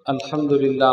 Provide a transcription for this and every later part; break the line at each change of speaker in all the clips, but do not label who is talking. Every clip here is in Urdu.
الحمدللہ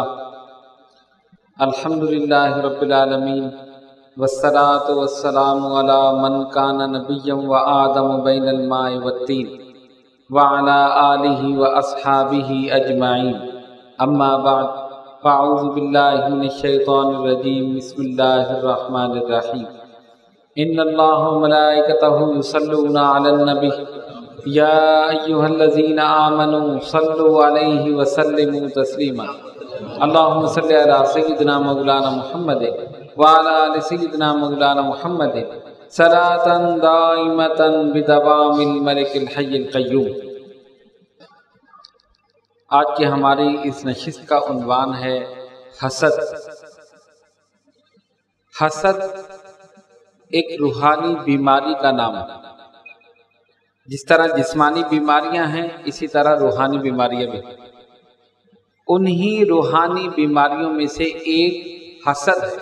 رب العالمین والصلاة والسلام علی من کان نبیا و آدم بین الماء والطین وعلی آلہ و اصحابہ اجمعین اما بعد فاعوذ باللہ من الشیطان الرجیم بسم اللہ الرحمن الرحیم ان اللہ و ملائکتہ یصلون علی النبی یا ایہا الذین آمنوا صلوا علیہ وسلموا تسلیما اللہم صلی علی سیدنا مولانا محمد وعلی آل سیدنا مولانا محمد صلاة دائمة بدوام الملک الحی القیوم۔ آج کی ہماری اس نشست کا عنوان ہے حسد۔ حسد ایک روحانی بیماری کا نام ہے۔ جس طرح جسمانی بیماریاں ہیں اسی طرح روحانی بیماریاں بھی ہیں۔ انہی روحانی بیماریوں میں سے ایک حسد ہے،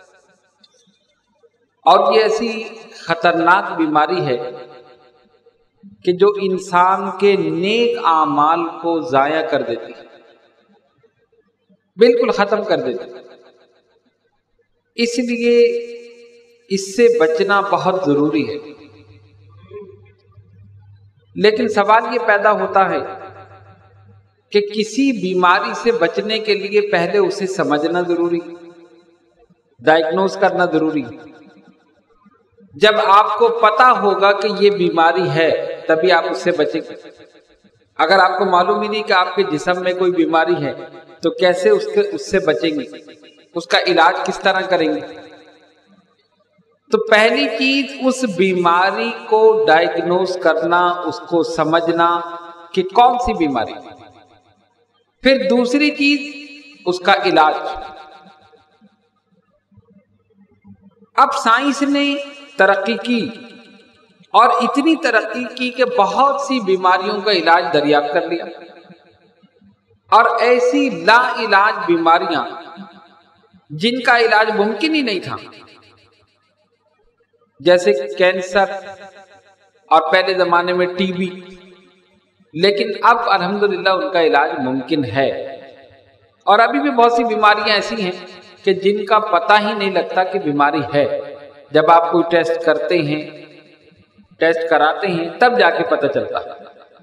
اور یہ ایسی خطرناک بیماری ہے کہ جو انسان کے نیک اعمال کو ضائع کر دیتی ہے، بالکل ختم کر دیتی ہے۔ اس لیے اس سے بچنا بہت ضروری ہے۔ لیکن سوال یہ پیدا ہوتا ہے کہ کسی بیماری سے بچنے کے لیے پہلے اسے سمجھنا ضروری، ڈائگنوز کرنا ضروری۔ جب آپ کو پتا ہوگا کہ یہ بیماری ہے تبھی آپ اس سے بچیں گے۔ اگر آپ کو معلوم ہی نہیں کہ آپ کے جسم میں کوئی بیماری ہے تو کیسے اس سے بچیں گے، اس کا علاج کس طرح کریں گے؟ تو پہلی چیز اس بیماری کو ڈائگنوز کرنا، اس کو سمجھنا کہ کون سی بیماری۔ پھر دوسری چیز اس کا علاج۔ اب سائنس نے ترقی کی اور اتنی ترقی کی کہ بہت سی بیماریوں کا علاج دریافت کر لیا، اور ایسی لا علاج بیماریاں جن کا علاج ممکن ہی نہیں تھا، جیسے کینسر اور پہلے زمانے میں ٹی بی، لیکن اب الحمدللہ ان کا علاج ممکن ہے۔ اور ابھی بھی بہت سی بیماریاں ایسی ہیں کہ جن کا پتہ ہی نہیں لگتا کہ بیماری ہے۔ جب آپ کوئی ٹیسٹ کرتے ہیں، ٹیسٹ کراتے ہیں، تب جا کے پتہ چلتا ہے۔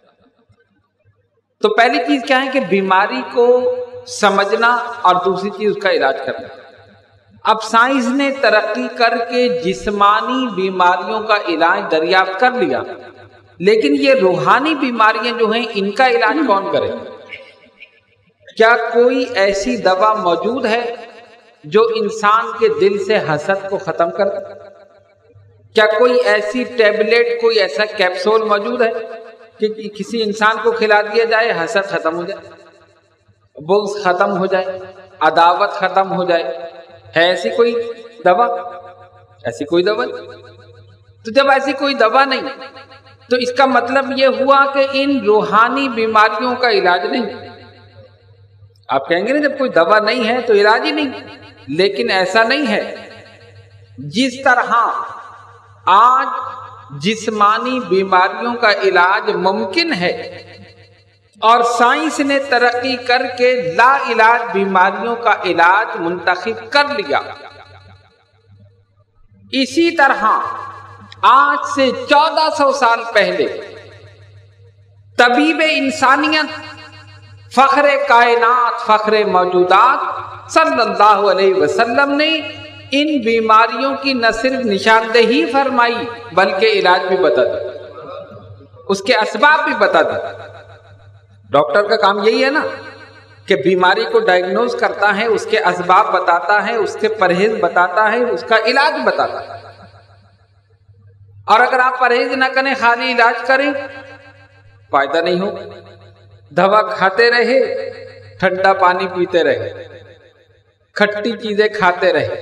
تو پہلی چیز کیا ہے کہ بیماری کو سمجھنا، اور دوسری چیز اس کا علاج کرنا۔ اب سائنس نے ترقی کر کے جسمانی بیماریوں کا علاج دریافت کر لیا، لیکن یہ روحانی بیماریاں جو ہیں ان کا علاج کون کرے؟ کیا کوئی ایسی دوا موجود ہے جو انسان کے دل سے حسد کو ختم کر دے؟ کیا کوئی ایسی ٹیبلٹ، کوئی ایسا کیپسول موجود ہے کہ کسی انسان کو کھلا دیا جائے حسد ختم ہو جائے، بغض ختم ہو جائے، عداوت ختم ہو جائے؟ ہے ایسی کوئی دوا؟ ایسی کوئی دوا نہیں۔ تو جب ایسی کوئی دوا نہیں تو اس کا مطلب یہ ہوا کہ ان روحانی بیماریوں کا علاج نہیں۔ آپ کہیں گے نا جب کوئی دوا نہیں ہے تو علاج ہی نہیں، لیکن ایسا نہیں ہے۔ جس طرح آج جسمانی بیماریوں کا علاج ممکن ہے اور سائنس نے ترقی کر کے لا علاج بیماریوں کا علاج منتخب کر لیا، اسی طرح آج سے 1400 سال پہلے طبیب انسانیت، فخر کائنات، فخر موجودات صلی اللہ علیہ وسلم نے ان بیماریوں کی نہ صرف نشاندہی فرمائی بلکہ علاج بھی بتا دیا، اس کے اسباب بھی بتا دیا۔ ڈاکٹر کا کام یہی ہے نا کہ بیماری کو ڈائگنوز کرتا ہے، اس کے اسباب بتاتا ہے، اس کے پرہیز بتاتا ہے، اس کا علاج بتاتا ہے۔ اور اگر آپ پرہیز نہ کریں، خالی علاج کریں، فائدہ نہیں ہو۔ دوا کھاتے رہے، ٹھنڈا پانی پیتے رہے، کھٹی چیزیں کھاتے رہے،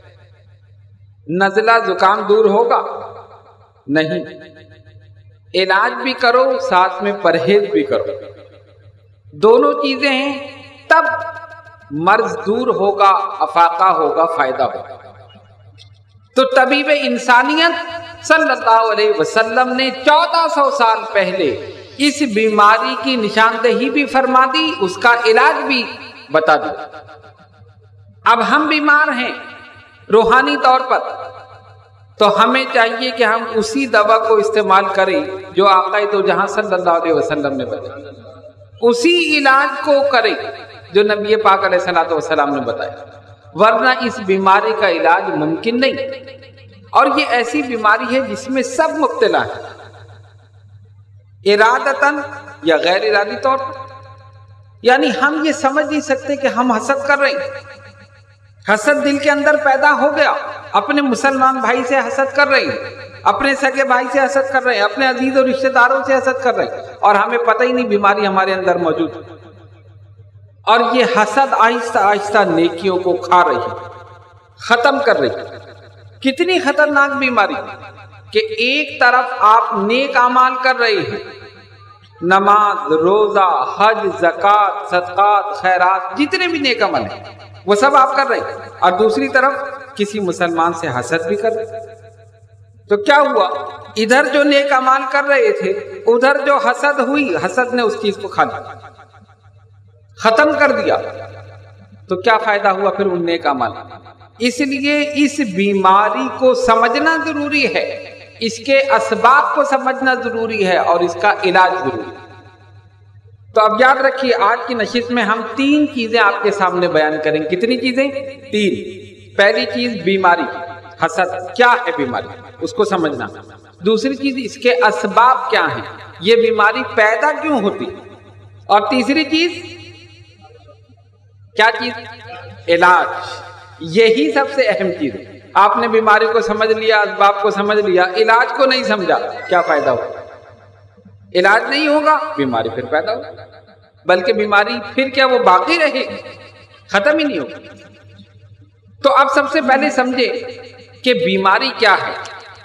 نزلہ زکام دور ہوگا؟ نہیں۔ علاج بھی کرو، ساتھ میں پرہیز بھی کرو، دونوں چیزیں ہیں، تب مرض دور ہوگا، افاقہ ہوگا، فائدہ ہوگا۔ تو طبیب انسانیت صلی اللہ علیہ وسلم نے 1400 سال پہلے اس بیماری کی نشاندہی بھی فرما دی، اس کا علاج بھی بتا دیا۔ اب ہم بیمار ہیں روحانی طور پر، تو ہمیں چاہیے کہ ہم اسی دوا کو استعمال کریں جو آقا دو جہاں صلی اللہ علیہ وسلم نے بتایا، اسی علاج کو کریں جو نبی پاک علیہ الصلوۃ والسلام نے بتایا، ورنہ اس بیماری کا علاج ممکن نہیں۔ اور یہ ایسی بیماری ہے جس میں سب مبتلا ہیں، ارادتاً یا غیر ارادی طور پر۔ یعنی ہم یہ سمجھ نہیں سکتے کہ ہم حسد کر رہے ہیں، حسد دل کے اندر پیدا ہو گیا، اپنے مسلمان بھائی سے حسد کر رہے ہیں، اپنے سگے بھائی سے حسد کر رہے ہیں، اپنے عزیز اور رشتہ داروں سے حسد کر رہے ہیں، اور ہمیں پتہ ہی نہیں بیماری ہمارے اندر موجود ہے۔ اور یہ حسد آہستہ آہستہ نیکیوں کو کھا رہی ہے، ختم کر رہی ہے۔ کتنی خطرناک بیماری کہ ایک طرف آپ نیک اعمال کر رہے ہیں، نماز، روزہ، حج، زکوٰۃ، صدقات، خیرات، جتنے بھی نیک عمل ہیں وہ سب آپ کر رہے ہیں، اور دوسری طرف کسی مسلمان سے حسد بھی کر رہے ہیں۔ تو کیا ہوا؟ ادھر جو نیک اعمال کر رہے تھے، ادھر جو حسد ہوئی، حسد نے اس چیز کو کھا لیا، ختم کر دیا۔ تو کیا فائدہ ہوا پھر ان نیک اعمال؟ اس لیے اس بیماری کو سمجھنا ضروری ہے، اس کے اسباب کو سمجھنا ضروری ہے، اور اس کا علاج ضروری ہے۔ تو اب یاد رکھیے، آج کی نشست میں ہم 3 چیزیں آپ کے سامنے بیان کریں گے۔ کتنی چیزیں؟ 3۔ پہلی چیز بیماری، حسد کیا ہے بیماری، اس کو سمجھنا۔ دوسری چیز اس کے اسباب کیا ہیں، یہ بیماری پیدا کیوں ہوتی، اور تیسری چیز کیا چیز؟ علاج۔ یہی سب سے اہم چیز ہے۔ آپ نے بیماری کو سمجھ لیا، اسباب کو سمجھ لیا، علاج کو نہیں سمجھا، کیا فائدہ ہوگا؟ علاج نہیں ہوگا، بیماری پھر پیدا ہوگا، بلکہ بیماری پھر کیا وہ باقی رہے گی، ختم ہی نہیں ہوگی۔ تو اب سب سے پہلے سمجھے کہ بیماری کیا ہے۔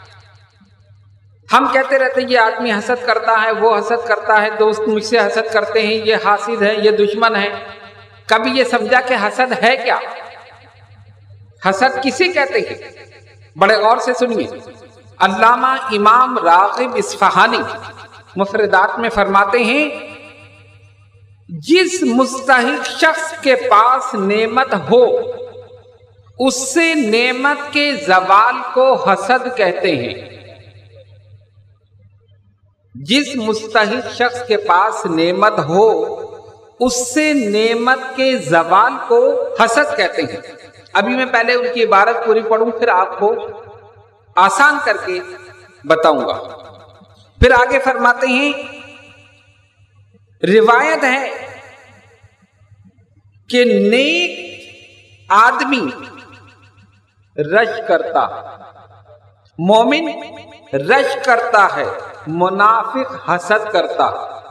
ہم کہتے رہتے ہیں یہ آدمی حسد کرتا ہے، وہ حسد کرتا ہے، دوست مجھ سے حسد کرتے ہیں، یہ حاسد ہے، یہ دشمن ہے۔ کبھی یہ سمجھا کہ حسد ہے کیا؟ حسد کسے کہتے ہیں؟ بڑے غور سے سنیے۔ علامہ امام راغب اصفہانی مفردات میں فرماتے ہیں، جس مستحق شخص کے پاس نعمت ہو اس سے نعمت کے زوال کو حسد کہتے ہیں۔ جس مستحق شخص کے پاس نعمت ہو اس سے نعمت کے زوال کو حسد کہتے ہیں۔ ابھی میں پہلے ان کی عبارت پوری پڑھوں، پھر آپ کو آسان کر کے بتاؤں گا۔ پھر آگے فرماتے ہیں، روایت ہے کہ نیک آدمی رش کرتا، مومن رش کرتا ہے، منافق حسد کرتا۔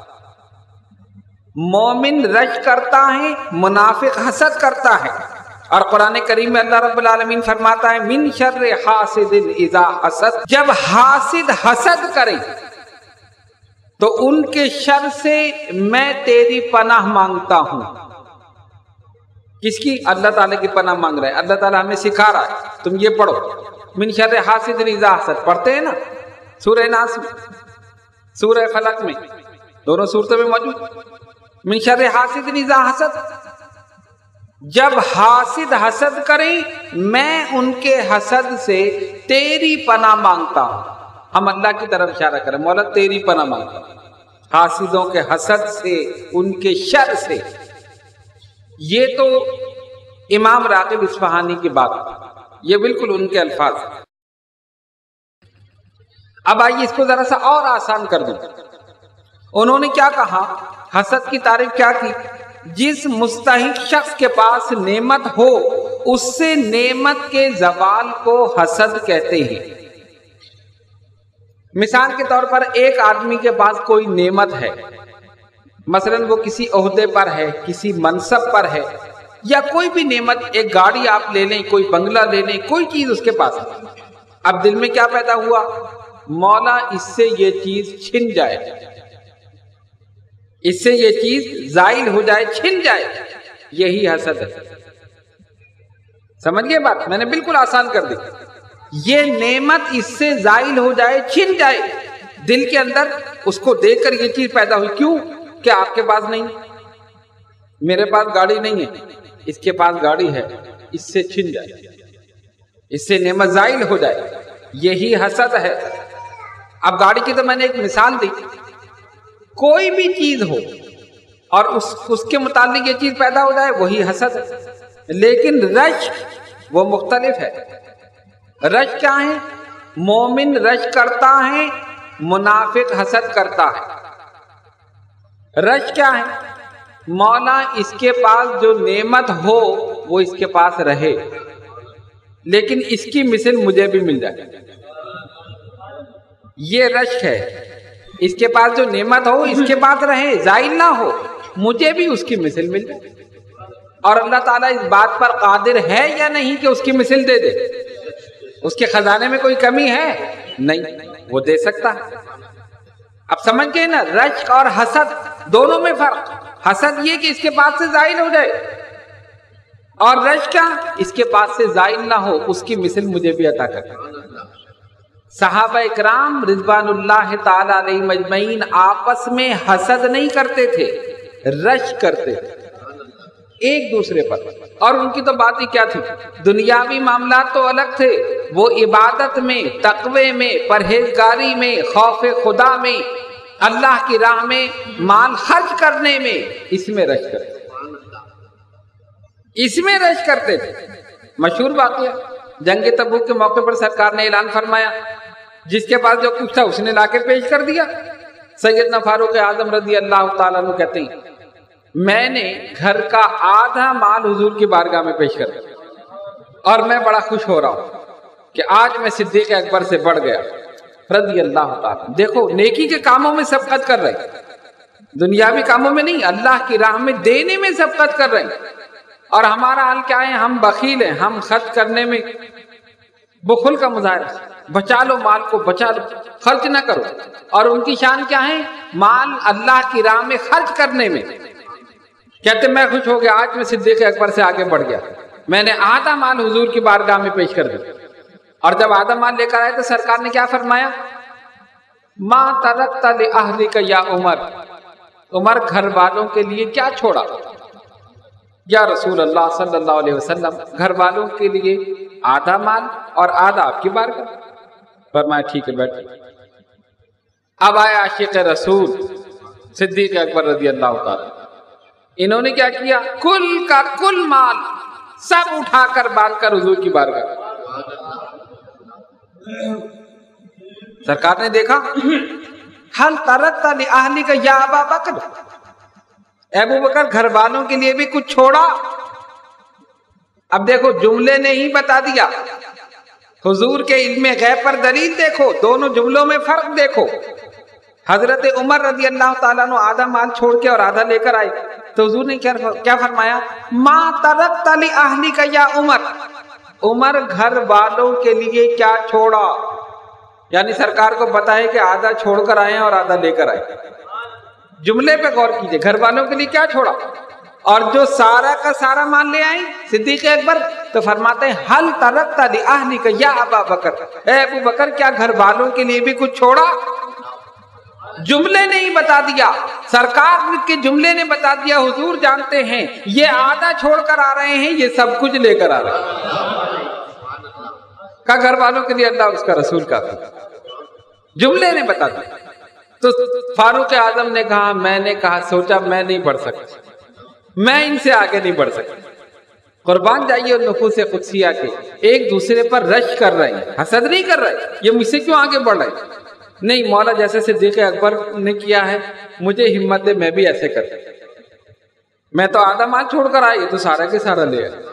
مومن رش کرتا ہے، منافق حسد کرتا ہے۔ اور قرآن کریم میں اللہ رب العالمین فرماتا ہے، من شر حاسد اذا حسد، جب حاسد حسد کرے تو ان کے شر سے میں تیری پناہ مانگتا ہوں۔ کس کی؟ اللہ تعالیٰ کی پناہ مانگ رہا ہے۔ اللہ تعالیٰ ہمیں سکھا رہا ہے، تم یہ پڑھو، من شر حاسد اذا حسد پڑھتے ہیں نا، سورہ ناس میں، سورہ فلق میں، دونوں صورتوں میں موجود۔ من شر حاسد اذا حسد، جب حاسد حسد کریں میں ان کے حسد سے تیری پناہ مانگتا ہوں۔ ہم اللہ کی طرف اشارہ کریں، مولا تیری پناہ مانگتا ہوں حاسدوں کے حسد سے، ان کے شر سے۔ یہ تو امام راغب اصفہانی کی بات، یہ بالکل ان کے الفاظ۔ اب آئیے اس کو ذرا سا اور آسان کر دوں۔ انہوں نے کیا کہا؟ حسد کی تعریف کیا کی؟ جس مستحق شخص کے پاس نعمت ہو اس سے نعمت کے زوال کو حسد کہتے ہیں۔ مثال کے طور پر ایک آدمی کے پاس کوئی نعمت ہے، مثلا وہ کسی عہدے پر ہے، کسی منصب پر ہے، یا کوئی بھی نعمت، ایک گاڑی آپ لے لیں، کوئی بنگلہ لے لیں، کوئی چیز اس کے پاس ہے۔ اب دل میں کیا پیدا ہوا؟ مولا اس سے یہ چیز چھن جائے، اس سے یہ چیز زائل ہو جائے، چھن جائے۔ یہی حسد ہے۔ سمجھ گئے بات؟ میں نے بالکل آسان کر دی۔ یہ نعمت اس سے زائل ہو جائے، چھن جائے، دل کے اندر اس کو دیکھ کر یہ چیز پیدا ہوئی۔ کیوں؟ کہ آپ کے پاس نہیں، میرے پاس گاڑی نہیں ہے، اس کے پاس گاڑی ہے، اس سے چھن جائے، اس سے نعمت زائل ہو جائے، یہی حسد ہے۔ اب گاڑی کی تو میں نے ایک مثال دی، کوئی بھی چیز ہو اور اس کے متعلق یہ چیز پیدا ہو جائے، وہی حسد ہے۔ لیکن رشک وہ مختلف ہے۔ رشک کیا ہے؟ مومن رشک کرتا ہے، منافق حسد کرتا ہے۔ رشک کیا ہے؟ مولا اس کے پاس جو نعمت ہو وہ اس کے پاس رہے، لیکن اس کی مثل مجھے بھی مل جائے، یہ رشک ہے۔ اس کے پاس جو نعمت ہو اس کے پاس رہے، زائل نہ ہو، مجھے بھی اس کی مثل مل جائے۔ اور اللہ تعالیٰ اس بات پر قادر ہے یا نہیں کہ اس کی مثل دے دے؟ اس کے خزانے میں کوئی کمی ہے؟ نہیں، وہ دے سکتا ہے۔ اب سمجھ گئے نا، رشک اور حسد دونوں میں فرق۔ حسد یہ کہ اس کے پاس سے زائل ہو جائے، اور رشک کیا؟ اس کے پاس سے زائل نہ ہو، اس کی مثل مجھے بھی عطا کر۔ صحابہ اکرام رضوان اللہ تعالی علیہ مجمعین آپس میں حسد نہیں کرتے تھے، رشک کرتے تھے ایک دوسرے پر۔ اور ان کی تو بات ہی کیا تھی، دنیاوی معاملات تو الگ تھے، وہ عبادت میں، تقوی میں، پرہیزگاری میں، خوف خدا میں، اللہ کی راہ میں مال خرچ کرنے میں، اس میں رشک کرتے تھے، اس میں رشک کرتے تھے۔ مشہور واقعہ، جنگ تبوک کے موقع پر سرکار نے اعلان فرمایا، جس کے پاس جو کچھ تھا اس نے لا کے پیش کر دیا۔ سیدنا فاروق اعظم رضی اللہ تعالیٰ عنہ کہتے ہیں، میں نے گھر کا آدھا مال حضور کی بارگاہ میں پیش کر دیا، اور میں بڑا خوش ہو رہا ہوں کہ آج میں صدیق اکبر سے بڑھ گیا رضی اللہ تعالیٰ۔ دیکھو، نیکی کے کاموں میں سبقت کر رہے ہیں، دنیاوی کاموں میں نہیں، اللہ کی راہ میں دینے میں سبقت کر رہے ہیں۔ اور ہمارا حال کیا ہے؟ ہم بخیل ہیں، ہم خرچ کرنے میں بخل کا مظاہرہ، بچا لو مال کو، بچا لو، خرچ نہ کرو۔ اور ان کی شان کیا ہے؟ مال اللہ کی راہ میں خرچ کرنے میں۔ کہتے میں خوش ہو گیا، آج میں صدیق اکبر سے آگے بڑھ گیا، میں نے آدھا مال حضور کی بارگاہ میں پیش کر دیا۔ اور جب آدھا مال لے کر آئے تو سرکار نے کیا فرمایا؟ ما ترکت لأہلک یا عمر، عمر گھر والوں کے لیے کیا چھوڑا؟ یا رسول اللہ صلی اللہ علیہ وسلم، گھر والوں کے لیے آدھا مال اور آدھا آپ کی بارگاہ۔ فرمایا ٹھیک ہے بیٹھے۔ اب آیا عاشق رسول صدیق اکبر رضی اللہ تعالی، انہوں نے کیا کیا؟ کل کا کل مال سب اٹھا کر باندھ کر حضور کی بارگاہ۔ سرکار نے دیکھا، حل ترکت لأہلک یا ابا بکر، ابو بکر گھر والوں کے لیے بھی کچھ چھوڑا؟ اب دیکھو، جملے نے ہی بتا دیا، حضور کے علم غیب پر دلیل دیکھو، دونوں جملوں میں فرق دیکھو۔ حضرت عمر رضی اللہ تعالیٰ عنہ آدھا مال چھوڑ کے اور آدھا لے کر آئے تو حضور نے کیا فرمایا؟ ما ترکت لأہلک یا عمر، عمر گھر والوں کے لیے کیا چھوڑا؟ یعنی سرکار کو پتا ہے کہ آدھا چھوڑ کر آئے اور آدھا لے کر آئے۔ جملے پہ غور کیجئے، گھر والوں کے لیے کیا چھوڑا؟ اور جو سارا کا سارا مال لے آئے صدیق اکبر، تو فرماتے ہیں حل ترکت لأہلک یا ابا بکر، اے ابو بکر کیا گھر والوں کے لیے بھی کچھ چھوڑا؟ جملے نے ہی بتا دیا، سرکار کے جملے نے بتا دیا، حضور جانتے ہیں یہ آدھا چھوڑ کر آ رہے ہیں، یہ سب کچھ لے کر آ رہے ہیں۔ کہ گھر والوں کے لیے اللہ اس کا رسول کافی، جملے نے بتا دیا۔ تو فاروق اعظم نے کہا، میں نے کہا سوچا میں نہیں بڑھ سکتا، میں ان سے آگے نہیں بڑھ سکتا۔ قربان جائیے اور نفوس قدسیہ کے ایک دوسرے پر رشک کر رہے ہیں، حسد نہیں کر رہے، یہ مجھ سے کیوں آگے بڑھ رہے؟ نہیں، مولا جیسے صدیق اکبر نے کیا ہے مجھے ہمت دے، میں بھی ایسے کرتا، میں تو آدھا مال چھوڑ کر آئی، تو سارا کے سارا لے آئے۔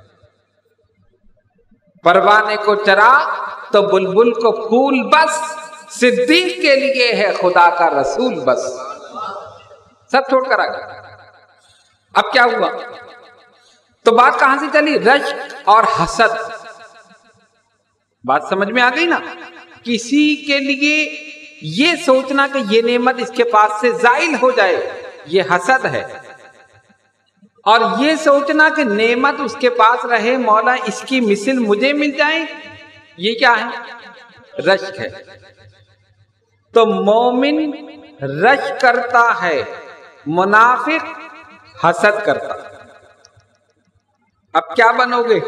پروانے کو چرا تو بلبل کو پھول بس، صدیق کے لیے ہے خدا کا رسول بس، سب چھوڑ کر آ گئے۔ اب کیا ہوا؟ تو بات کہاں سے چلی؟ رشک اور حسد۔ بات سمجھ میں آ گئی نا؟ کسی کے لیے یہ سوچنا کہ یہ نعمت اس کے پاس سے زائل ہو جائے، یہ حسد ہے، اور یہ سوچنا کہ نعمت اس کے پاس رہے، مولا اس کی مثل مجھے مل جائے، یہ کیا ہے؟ رشک ہے۔ تو مومن رشک کرتا ہے، منافق حسد کرتا, اب کیا بنوگے؟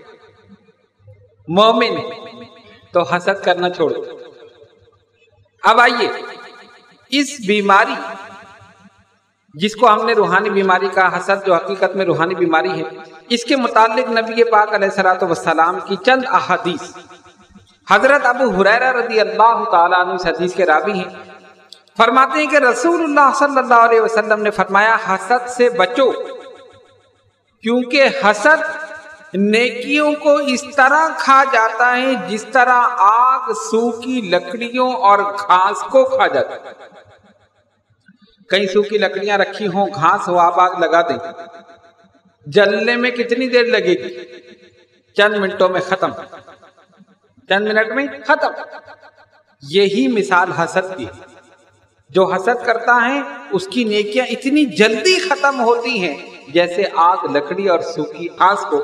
مومن. تو حسد کرنا چھوڑو. اب آئیے اس بیماری جس کو ہم نے روحانی بیماری کہا, حسد جو حقیقت میں روحانی بیماری ہے, اس کے متعلق نبی پاک علیہ الصلوۃ والسلام کی چند احادیث. حضرت ابو ہریرہ رضی اللہ تعالیٰ عنہ اس حدیث کے راوی ہیں, فرماتے ہیں کہ رسول اللہ صلی اللہ علیہ وسلم نے فرمایا حسد سے بچو, کیونکہ حسد نیکیوں کو اس طرح کھا جاتا ہے جس طرح آگ سوکھی لکڑیوں اور گھاس کو کھا جاتا ہے. کئی سوکھی لکڑیاں رکھی ہوں, گھاس ہو, آپ آگ لگا دیں, جلنے میں کتنی دیر لگے گی؟ چند منٹوں میں ختم, چند منٹ میں ختم. یہی مثال حسد کی. جو حسد کرتا ہے اس کی نیکیاں اتنی جلدی ختم ہوتی ہیں جیسے آگ لکڑی اور سوکھی گھاس کو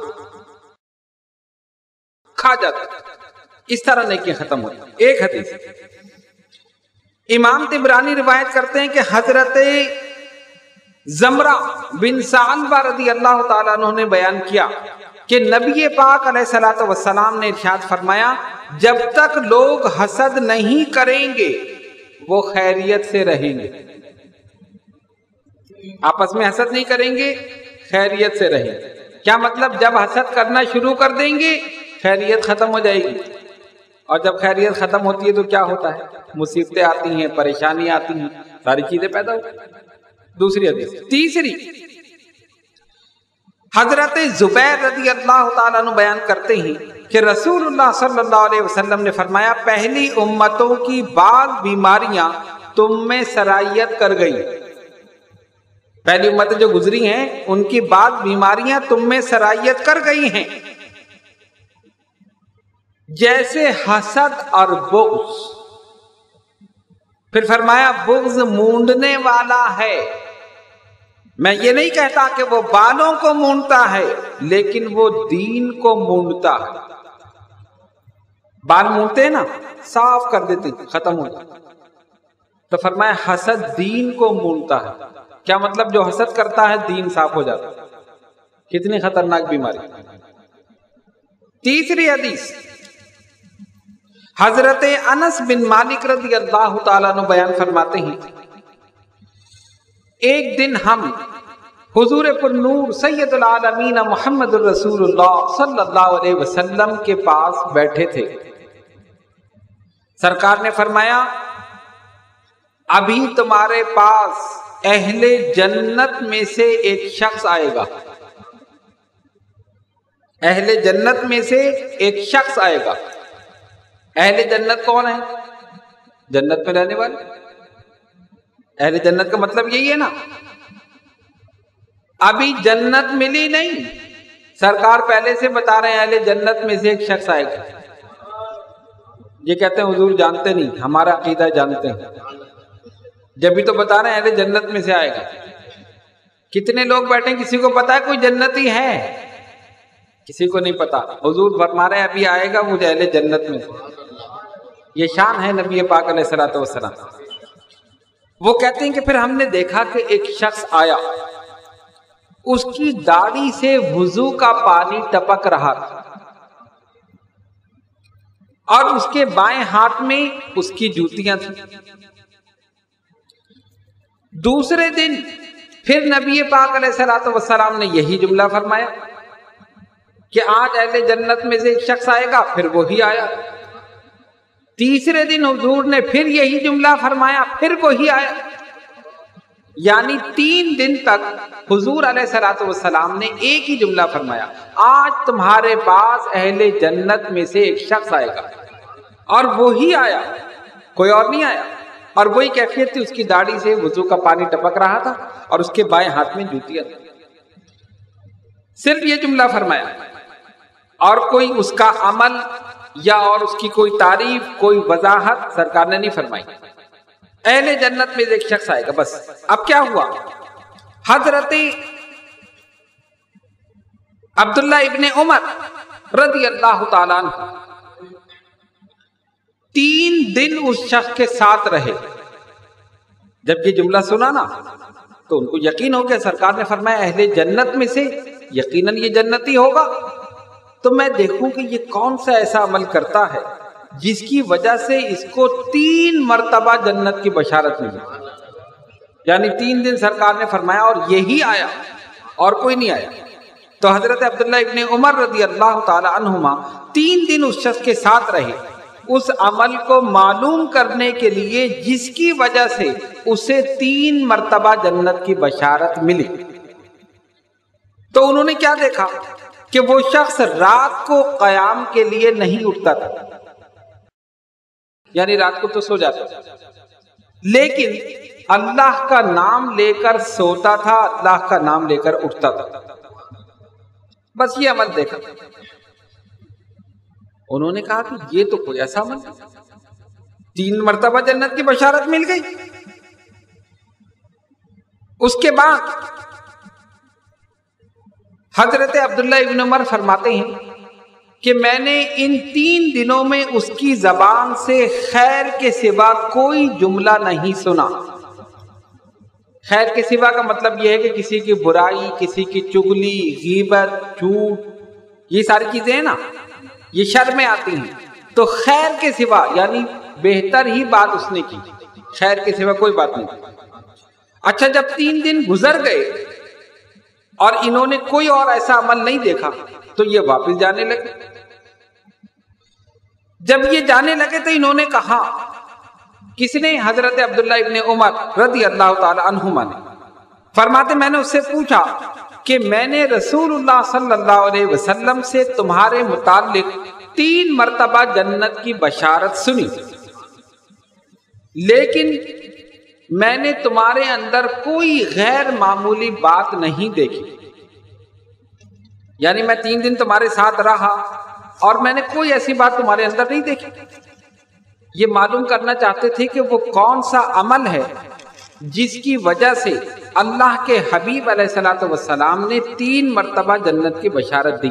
کھا جاتا ہے, اس طرح نیکیاں ختم ہوتی ہیں. ایک حدیث امام طبرانی روایت کرتے ہیں کہ حضرت زمرہ بن ثعلبہ رضی اللہ تعالیٰ عنہ نے بیان کیا کہ نبی پاک علیہ الصلوۃ والسلام نے ارشاد فرمایا جب تک لوگ حسد نہیں کریں گے وہ خیریت سے رہیں گے. آپس میں حسد نہیں کریں گے, خیریت سے رہیں گے. کیا مطلب؟ جب حسد کرنا شروع کر دیں گے خیریت ختم ہو جائے گی, اور جب خیریت ختم ہوتی ہے تو کیا ہوتا ہے؟ مصیبتیں آتی ہیں, پریشانی آتی ہیں, ساری چیزیں پیدا ہوتی ہیں. دوسری حدیث. تیسری حضرت زبیر رضی اللہ تعالیٰ عنہ بیان کرتے ہیں کہ رسول اللہ صلی اللہ علیہ وسلم نے فرمایا پہلی امتوں کی بعض بیماریاں تم میں سرایت کر گئی. پہلی امتیں جو گزری ہیں ان کی بعض بیماریاں تم میں سرایت کر گئی ہیں, جیسے حسد اور بغض. پھر فرمایا بغض مونڈنے والا ہے. میں یہ نہیں کہتا کہ وہ بالوں کو مونڈتا ہے, لیکن وہ دین کو مونڈتا ہے. بال مونڈتے ہیں نا, صاف کر دیتے, ختم ہو جاتا. تو فرمایا حسد دین کو مونڈتا ہے. کیا مطلب؟ جو حسد کرتا ہے دین صاف ہو جاتا. کتنی خطرناک بیماری. تیسری حدیث حضرت انس بن مالک رضی اللہ تعالیٰ عنہ بیان فرماتے ہیں ایک دن ہم حضور پر نور سید العالمین محمد الرسول اللہ صلی اللہ علیہ وسلم کے پاس بیٹھے تھے. سرکار نے فرمایا ابھی تمہارے پاس اہل جنت میں سے ایک شخص آئے گا. اہل جنت میں سے ایک شخص آئے گا. اہل جنت کون ہے؟ جنت میں رہنے والے. اہل جنت کا مطلب یہی ہے نا. ابھی جنت ملی نہیں, سرکار پہلے سے بتا رہے ہیں اہل جنت میں سے ایک شخص آئے گا. یہ کہتے ہیں حضور جانتے نہیں, ہمارا عقیدہ جانتے ہیں. جب بھی تو بتا رہے ہیں اہل جنت میں سے آئے گا. کتنے لوگ بیٹھے, کسی کو پتا ہے کوئی جنتی ہے؟ کسی کو نہیں پتا. حضور فرما رہے ہیں ابھی آئے گا وہ اہل جنت میں سے. یہ شان ہے نبی پاک علیہ الصلوۃ والسلام. وہ کہتے ہیں کہ پھر ہم نے دیکھا کہ ایک شخص آیا, اس کی داڑھی سے وضو کا پانی ٹپک رہا تھا, اور اس کے بائیں ہاتھ میں اس کی جوتیاں تھیں. دوسرے دن پھر نبی پاک علیہ الصلوۃ والسلام نے یہی جملہ فرمایا کہ آج اہل جنت میں سے ایک شخص آئے گا. پھر وہی آیا. تیسرے دن حضور نے پھر یہی جملہ فرمایا, پھر وہی آیا. یعنی 3 دن تک حضور علیہ الصلوۃ والسلام نے ایک ہی جملہ فرمایا, آج تمہارے پاس اہل جنت میں سے ایک شخص آئے گا. اور وہی آیا, کوئی اور نہیں آیا. اور وہی کیفیت تھی, اس کی داڑھی سے وضو کا پانی ٹپک رہا تھا اور اس کے بائیں ہاتھ میں جوتیاں تھیں. صرف یہ جملہ فرمایا, اور کوئی اس کا عمل یا اور اس کی کوئی تعریف, کوئی وضاحت سرکار نے نہیں فرمائی. اہل جنت میں ایک شخص آئے گا, بس. اب کیا ہوا؟ حضرت عبداللہ ابن عمر رضی اللہ تعالیٰ عنہ 3 دن اس شخص کے ساتھ رہے. جب یہ جملہ سنا نا تو ان کو یقین ہو گیا، سرکار نے فرمایا اہل جنت میں سے یقیناً یہ جنتی ہوگا، تو میں دیکھوں کہ یہ کون سا ایسا عمل کرتا ہے جس کی وجہ سے اس کو 3 مرتبہ جنت کی بشارت ملی۔ یعنی 3 دن سرکار نے فرمایا اور یہی آیا اور کوئی نہیں آیا۔ تو حضرت عبداللہ ابن عمر رضی اللہ تعالی عنہما 3 دن اس شخص کے ساتھ رہے، اس عمل کو معلوم کرنے کے لیے جس کی وجہ سے اسے 3 مرتبہ جنت کی بشارت ملی۔ تو انہوں نے کیا دیکھا کہ وہ شخص رات کو قیام کے لیے نہیں اٹھتا تھا، یعنی رات کو تو سو جاتا تھا، لیکن اللہ کا نام لے کر سوتا تھا، اللہ کا نام لے کر اٹھتا تھا۔ بس یہ عمل دیکھا، انہوں نے کہا کہ یہ تو کوئی ایسا عمل، 3 مرتبہ جنت کی بشارت مل گئی۔ اس کے بعد حضرت عبداللہ ابن عمر فرماتے ہیں کہ میں نے ان 3 دنوں میں اس کی زبان سے خیر کے سوا کوئی جملہ نہیں سنا۔ خیر کے سوا کا مطلب یہ ہے کہ کسی کی برائی، کسی کی چغلی، غیبت، جھوٹ، یہ ساری چیزیں ہیں نا، یہ شر میں آتی ہیں۔ تو خیر کے سوا یعنی بہتر ہی بات اس نے کی، خیر کے سوا کوئی بات نہیں۔ اچھا، جب 3 دن گزر گئے اور انہوں نے کوئی اور ایسا عمل نہیں دیکھا تو یہ واپس جانے لگے۔ جب یہ جانے لگے تو انہوں نے کہا، کس نے؟ حضرت عبداللہ ابن عمر رضی اللہ تعالی عنہما نے۔ فرماتے میں نے اس سے پوچھا کہ میں نے رسول اللہ صلی اللہ علیہ وسلم سے تمہارے متعلق 3 مرتبہ جنت کی بشارت سنی، لیکن میں نے تمہارے اندر کوئی غیر معمولی بات نہیں دیکھی۔ یعنی میں 3 دن تمہارے ساتھ رہا اور میں نے کوئی ایسی بات تمہارے اندر نہیں دیکھی۔ یہ معلوم کرنا چاہتے تھے کہ وہ کون سا عمل ہے جس کی وجہ سے اللہ کے حبیب علیہ الصلوۃ والسلام نے 3 مرتبہ جنت کی بشارت دی۔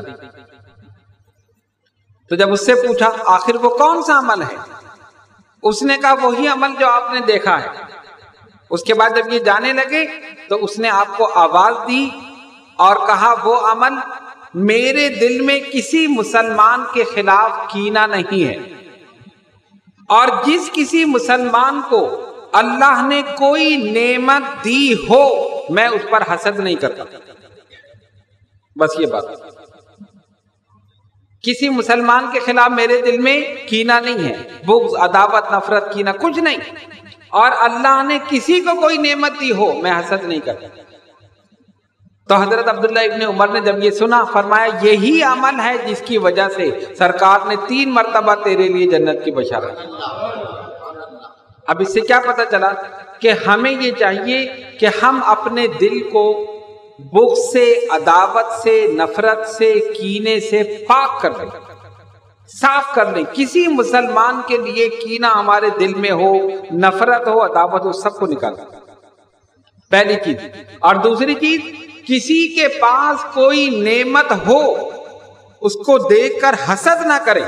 تو جب اس سے پوچھا آخر وہ کون سا عمل ہے، اس نے کہا وہی عمل جو آپ نے دیکھا ہے۔ اس کے بعد جب یہ جانے لگے تو اس نے آپ کو آواز دی اور کہا وہ عمل میرے دل میں کسی مسلمان کے خلاف کینہ نہیں ہے، اور جس کسی مسلمان کو اللہ نے کوئی نعمت دی ہو میں اس پر حسد نہیں کرتا۔ بس یہ بات، کسی مسلمان کے خلاف میرے دل میں کینہ نہیں ہے، بغض، عداوت، نفرت، کینہ کچھ نہیں، اور اللہ نے کسی کو کوئی نعمت دی ہو میں حسد نہیں کرتا۔ تو حضرت عبداللہ ابن عمر نے جب یہ سنا فرمایا یہی عمل ہے جس کی وجہ سے سرکار نے 3 مرتبہ تیرے لیے جنت کی بشارت۔ اب اس سے کیا پتہ چلا کہ ہمیں یہ چاہیے کہ ہم اپنے دل کو بغض سے، عداوت سے، نفرت سے، کینے سے پاک کر لیں، صاف کر لیں۔ کسی مسلمان کے لیے کینہ ہمارے دل میں ہو، نفرت ہو، عداوت ہو، سب کو نکال دیں، پہلی چیز۔ اور دوسری چیز، کسی کے پاس کوئی نعمت ہو اس کو دیکھ کر حسد نہ کرے،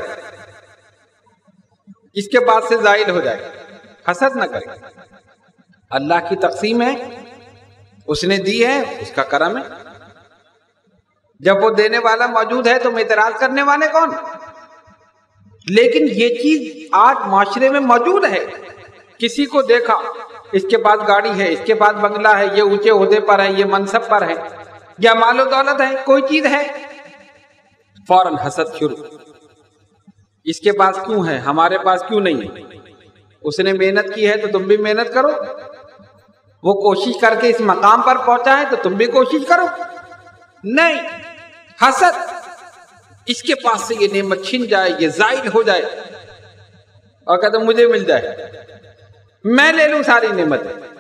اس کے بعد سے زائل ہو جائے، حسد نہ کرے۔ اللہ کی تقسیم ہے، اس نے دی ہے، اس کا کرم ہے۔ جب وہ دینے والا موجود ہے تو اعتراض کرنے والے کون؟ لیکن یہ چیز آج معاشرے میں موجود ہے، کسی کو دیکھا اس کے پاس گاڑی ہے، اس کے پاس بنگلہ ہے، یہ اونچے عہدے پر ہے، یہ منصب پر ہے، یا مال و دولت ہے، کوئی چیز ہے، فوراً حسد شروع۔ اس کے پاس کیوں ہے، ہمارے پاس کیوں نہیں ہے؟ اس نے محنت کی ہے تو تم بھی محنت کرو، وہ کوشش کر کے اس مقام پر پہنچا ہے تو تم بھی کوشش کرو۔ نہیں، حسد، اس کے پاس سے یہ نعمت چھن جائے، یہ زائل ہو جائے، اور کہتے مجھے مل جائے، میں لے لوں ساری نعمت۔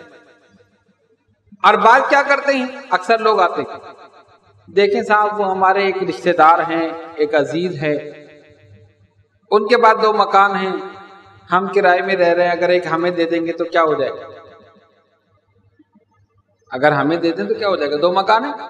اور بات کیا کرتے ہیں، اکثر لوگ آتے ہیں، دیکھیں صاحب وہ ہمارے ایک رشتہ دار ہیں، ایک عزیز ہے، ان کے بعد 2 مکان ہیں، ہم کرائے میں رہ رہے ہیں، اگر ایک ہمیں دے دیں گے تو کیا ہو جائے گا؟ اگر ہمیں دے دیں تو کیا ہو جائے گا؟ 2 مکان ہیں۔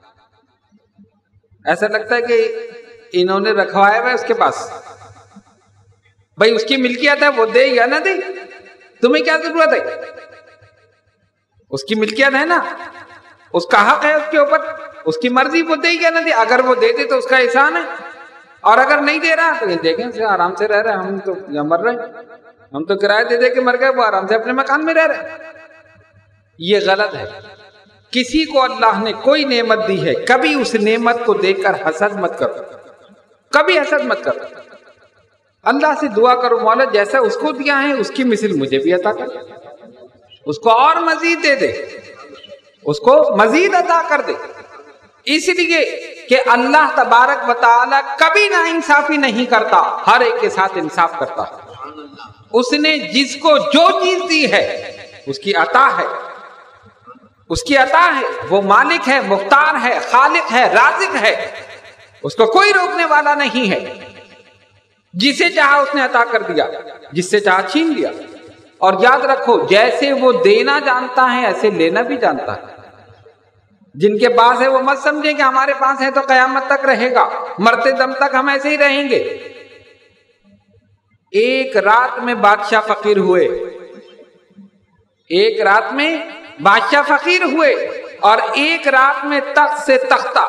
ایسا لگتا ہے کہ انہوں نے رکھوایا ہوا ہے اس کے پاس، بھائی اس کی ملکیت ہے، وہ دے یا نہ دے، تمہیں کیا ضرورت ہے؟ اس کی ملکیت ہے نا، اس کا حق ہے اس کے اوپر، اس کی مرضی وہ دے یا نہ دے. اگر وہ دے دے تو اس کا احسان ہے، اور اگر نہیں دے رہا تو یہ دیکھیں آرام سے رہ رہے ہیں. ہم تو یہاں مر رہے ہیں، ہم تو کرایہ دے دے کے مر گئے، وہ آرام سے اپنے مکان میں رہ رہے ہیں. یہ غلط ہے. کسی کو اللہ نے کوئی نعمت دی ہے، کبھی اس نعمت کو دیکھ کر حسد مت کرو، کبھی حسد مت کرو. اللہ سے دعا کرو مولا جیسا اس کو دیا ہے اس کی مثل مجھے بھی عطا کر، اس کو اور مزید دے دے، اس کو مزید عطا کر دے. اس لیے کہ اللہ تبارک و تعالی کبھی نا انصافی نہیں کرتا، ہر ایک کے ساتھ انصاف کرتا. اس نے جس کو جو چیز دی ہے اس کی عطا ہے، اس کی عطا ہے. وہ مالک ہے، مختار ہے، خالق ہے، رازق ہے، اس کو کوئی روکنے والا نہیں ہے. جسے چاہا اس نے عطا کر دیا، جس سے چاہا چھین لیا. اور یاد رکھو جیسے وہ دینا جانتا ہے ایسے لینا بھی جانتا ہے. جن کے پاس ہے وہ مت سمجھیں کہ ہمارے پاس ہے تو قیامت تک رہے گا، مرتے دم تک ہم ایسے ہی رہیں گے. ایک رات میں بادشاہ فقیر ہوئے، ایک رات میں بادشاہ فقیر ہوئے، اور ایک رات میں تخت سے تختہ،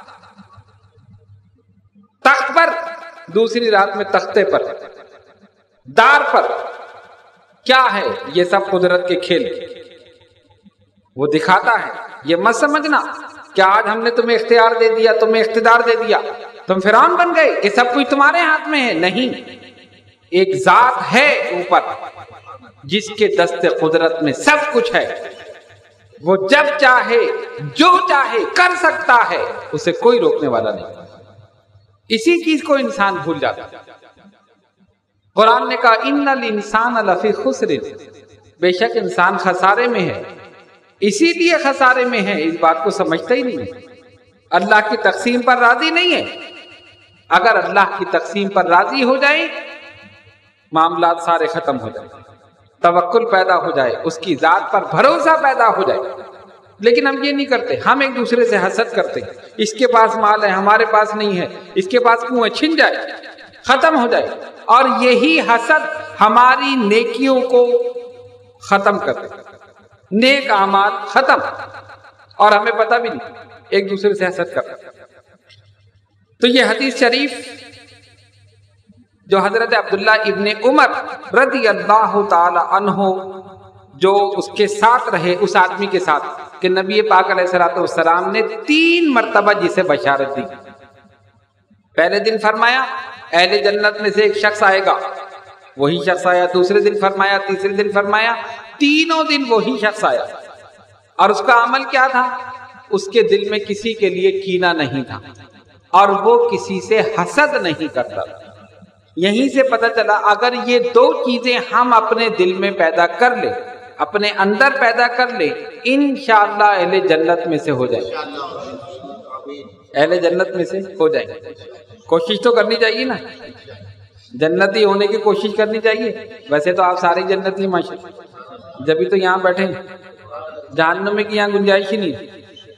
تخت پر، دوسری رات میں تختے پر، دار پر. کیا ہے یہ سب قدرت کے کھیل، وہ دکھاتا ہے. یہ مت سمجھنا کہ آج ہم نے تمہیں اختیار دے دیا، تمہیں اقتدار دے دیا، تم فرعون بن گئے کہ سب کچھ تمہارے ہاتھ میں ہے. نہیں، ایک ذات ہے اوپر جس کے دست قدرت میں سب کچھ ہے. وہ جب چاہے جو چاہے کر سکتا ہے، اسے کوئی روکنے والا نہیں. اسی چیز کو انسان بھول جاتا ہے. قرآن نے کہا ان الانسان لفی خسر، بے شک انسان خسارے میں ہے. اسی لیے خسارے میں ہے، اس بات کو سمجھتا ہی نہیں ہے. اللہ کی تقسیم پر راضی نہیں ہے. اگر اللہ کی تقسیم پر راضی ہو جائے معاملات سارے ختم ہو جائیں، توکل پیدا ہو جائے، اس کی ذات پر بھروسہ پیدا ہو جائے. لیکن ہم یہ نہیں کرتے، ہم ایک دوسرے سے حسد کرتے. اس کے پاس مال ہے ہمارے پاس نہیں ہے، اس کے پاس کنویں، چھن جائے، ختم ہو جائے. اور یہی حسد ہماری نیکیوں کو ختم کرتے، نیک اعمال ختم، اور ہمیں پتہ بھی نہیں، ایک دوسرے سے حسد کرتے. تو یہ حدیث شریف جو حضرت عبداللہ ابن عمر رضی اللہ تعالی عنہ جو اس کے ساتھ رہے، اس آدمی کے ساتھ، کہ نبی پاک علیہ السلام نے 3 مرتبہ جسے بشارت دی. پہلے دن فرمایا اہل جنت میں سے ایک شخص آئے گا، وہی شخص آیا. دوسرے دن فرمایا، تیسرے دن فرمایا، تینوں دن وہی شخص آیا. اور اس کا عمل کیا تھا؟ اس کے دل میں کسی کے لیے کینہ نہیں تھا، اور وہ کسی سے حسد نہیں کرتا. یہیں سے پتہ چلا اگر یہ 2 چیزیں ہم اپنے دل میں پیدا کر لیں، اپنے اندر پیدا کر لیں، انشاءاللہ اہل جنت میں سے ہو جائیں گے. اہل جنت میں سے ہو جائیں گے. کوشش تو کرنی چاہیے نا، جنتی ہونے کی کوشش کرنی چاہیے. ویسے تو آپ سارے جنتی ماشاءاللہ، جبھی تو یہاں بیٹھے ہیں. جہنم میں کی یہاں گنجائش ہی نہیں.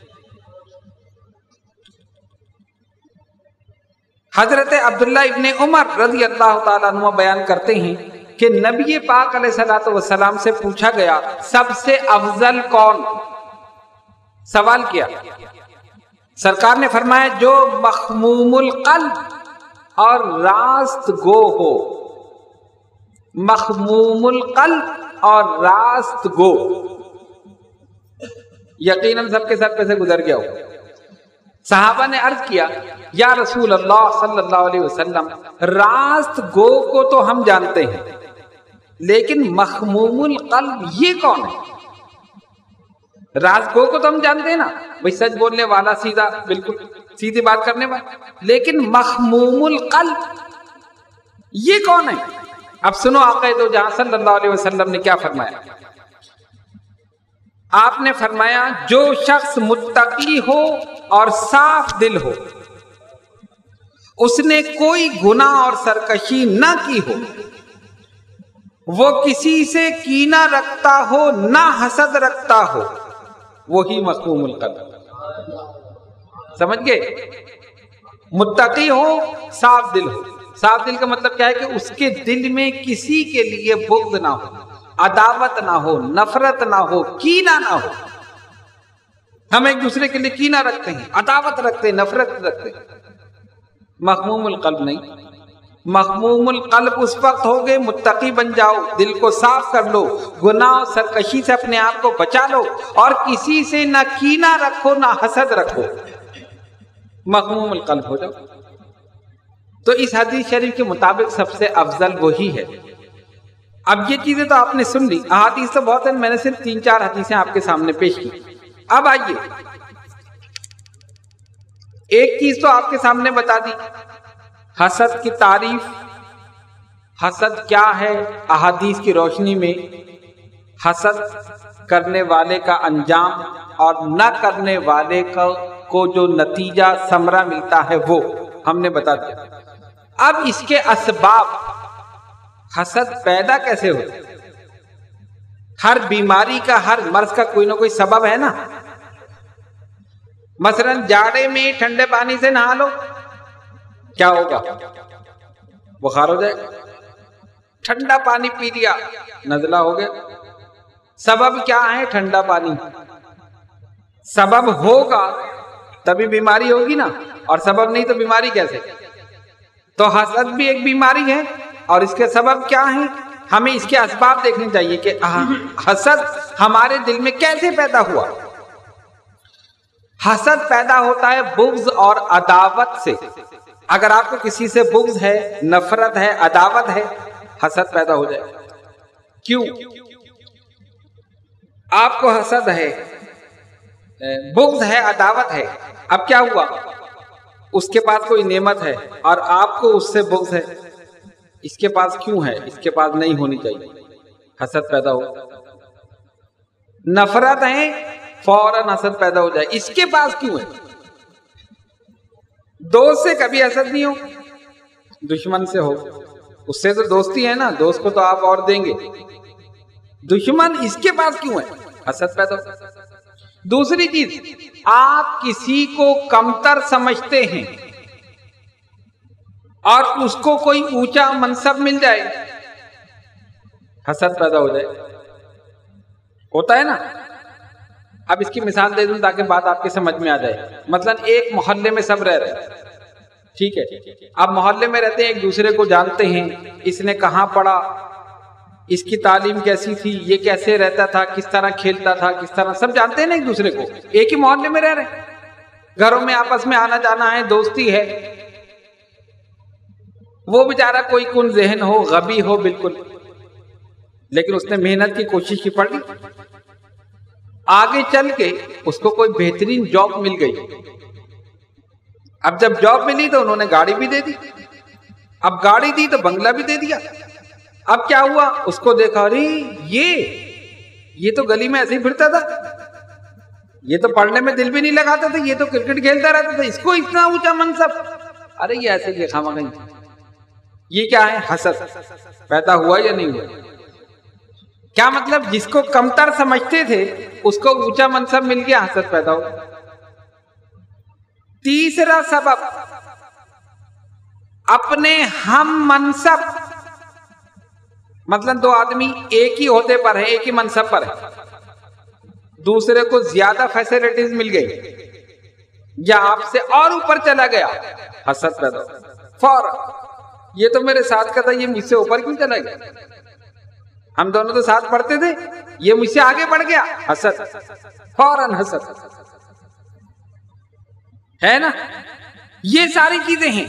حضرت عبداللہ ابن عمر رضی اللہ تعالیٰ عنہ بیان کرتے ہیں کہ نبی پاک علیہ السلام سے پوچھا گیا سب سے افضل کون؟ سوال کیا. سرکار نے فرمایا جو مخموم القلب اور راست گو ہو. مخموم القلب اور راست گو، یقیناً سب کے سر پہ سے گزر گیا ہو. صحابہ نے عرض کیا یا رسول اللہ صلی اللہ علیہ وسلم، راست گو کو تو ہم جانتے ہیں، لیکن مخموم القلب یہ کون ہے؟ راست گو کو تو ہم جانتے ہیں نا، بھئی سچ بولنے والا، سیدھا، بالکل سیدھی بات کرنے والا، لیکن مخموم القلب یہ کون ہے؟ اب سنو آقا دو جہاں صلی اللہ علیہ وسلم نے کیا فرمایا. آپ نے فرمایا جو شخص متقی ہو اور صاف دل ہو، اس نے کوئی گناہ اور سرکشی نہ کی ہو، وہ کسی سے کینہ رکھتا ہو نہ حسد رکھتا ہو، وہی مخموم القلب. سمجھ گئے؟ متقی ہو، صاف دل ہو. صاف دل کا مطلب کیا ہے کہ اس کے دل میں کسی کے لیے بغض نہ ہو، عداوت نہ ہو، نفرت نہ ہو، کینہ نہ ہو. ہم ایک دوسرے کے لیے کینہ رکھتے ہیں، عداوت رکھتے ہیں، نفرت رکھتے ہیں. مخموم القلب نہیں. مخموم القلب اس وقت ہوگے متقی بن جاؤ، دل کو صاف کر لو، گناہ اور سرکشی سے اپنے آپ کو بچا لو، اور کسی سے نہ کینہ رکھو نہ حسد رکھو، مخموم القلب ہو جاؤ. تو اس حدیث شریف کے مطابق سب سے افضل وہی ہے. اب یہ چیزیں تو آپ نے سن لی، احادیث تو بہت ہیں، میں نے صرف 3-4 حدیثیں آپ کے سامنے پیش کی. اب آئیے ایک چیز تو آپ کے سامنے بتا دی، حسد کی تعریف، حسد کیا ہے احادیث کی روشنی میں، حسد کرنے والے کا انجام اور نہ کرنے والے کو جو نتیجہ ثمرہ ملتا ہے وہ ہم نے بتا دیا. اب اس کے اسباب، حسد پیدا کیسے ہوتا ہے؟ ہر بیماری کا، ہر مرض کا کوئی نہ کوئی سبب ہے نا. مثلا جاڑے میں ٹھنڈے پانی سے نہا لو، کیا ہوگا؟ بخار ہو جائے گا. ٹھنڈا پانی پی لیا، نزلہ ہو گیا. سبب کیا ہے؟ ٹھنڈا پانی. سبب ہوگا تبھی بیماری ہوگی نا، اور سبب نہیں تو بیماری کیسے؟ تو حسد بھی ایک بیماری ہے، اور اس کے سبب کیا ہیں؟ ہمیں اس کے اسباب دیکھنے چاہیے کہ حسد ہمارے دل میں کیسے پیدا ہوا. حسد پیدا ہوتا ہے بغض اور عداوت سے. اگر آپ کو کسی سے بغض ہے، نفرت ہے، عداوت ہے، حسد پیدا ہو جائے. کیوں؟ آپ کو حسد ہے، بغض ہے، عداوت ہے، اب کیا ہوا؟ اس کے پاس کوئی نعمت ہے اور آپ کو اس سے بغض ہے. اس کے پاس کیوں ہے؟ اس کے پاس نہیں ہونی چاہیے، حسد پیدا ہو. نفرت ہے، فوراً حسد پیدا ہو جائے. اس کے پاس کیوں ہے؟ دوست سے کبھی حسد نہیں ہو، دشمن سے ہو. اس سے تو دوستی ہے نا، دوست کو تو آپ اور دیں گے. دشمن اس کے پاس کیوں ہے؟ حسد پیدا ہو. دوسری چیز، آپ کسی کو کمتر سمجھتے ہیں اور اس کو کوئی اونچا منصب مل جائے، حسد پیدا ہو جائے. ہوتا ہے نا. اب اس کی مثال دے دوں تاکہ بات آپ کے سمجھ میں آ جائے. مثلا ایک محلے میں سب رہ رہے ہیں، ٹھیک ہے. اب محلے میں رہتے ہیں، ایک دوسرے کو جانتے ہیں، اس نے کہاں پڑھا، اس کی تعلیم کیسی تھی، یہ کیسے رہتا تھا، کس طرح کھیلتا تھا، کس طرح، سب جانتے ہیں نا ایک دوسرے کو. ایک ہی محلے میں رہ رہے ہیں، گھروں میں آپس میں آنا جانا ہے، دوستی ہے. وہ بیچارہ کوئی کن ذہن ہو، غبی ہو بالکل، لیکن اس نے محنت کی کوشش کی، پڑھ لی. آگے چل کے اس کو کوئی بہترین جاب مل گئی. اب جب جاب ملی تو انہوں نے گاڑی بھی دے دی. اب گاڑی دی تو بنگلہ بھی دے دیا. اب کیا ہوا؟ اس کو دیکھا، ارے یہ تو گلی میں ایسے ہی پھرتا تھا، یہ تو پڑھنے میں دل بھی نہیں لگاتا تھا، یہ تو کرکٹ کھیلتا رہتا تھا، اس کو اتنا اونچا منصب. ارے یہ ایسے کہ خامہ کہیں. یہ کیا ہے؟ حسد پیدا ہوا یا نہیں ہوا؟ کیا مطلب؟ جس کو کمتر سمجھتے تھے اس کو اونچا منصب مل گیا، حسد پیدا ہو. تیسرا سبب، اپنے ہم منصب. مثلا 2 آدمی ایک ہی عہدے پر ہے، ایک ہی منصب پر ہے، دوسرے کو زیادہ فیسلٹیز مل گئی یا آپ سے اور اوپر چلا گیا، حسد پیدا ہو. فوراً یہ تو میرے ساتھ کا تھا، یہ مجھ سے اوپر کیوں چلا گیا؟ ہم دونوں تو ساتھ پڑھتے تھے، یہ مجھ سے آگے بڑھ گیا، حسد. فوراً حسد ہے نا. یہ ساری چیزیں ہیں.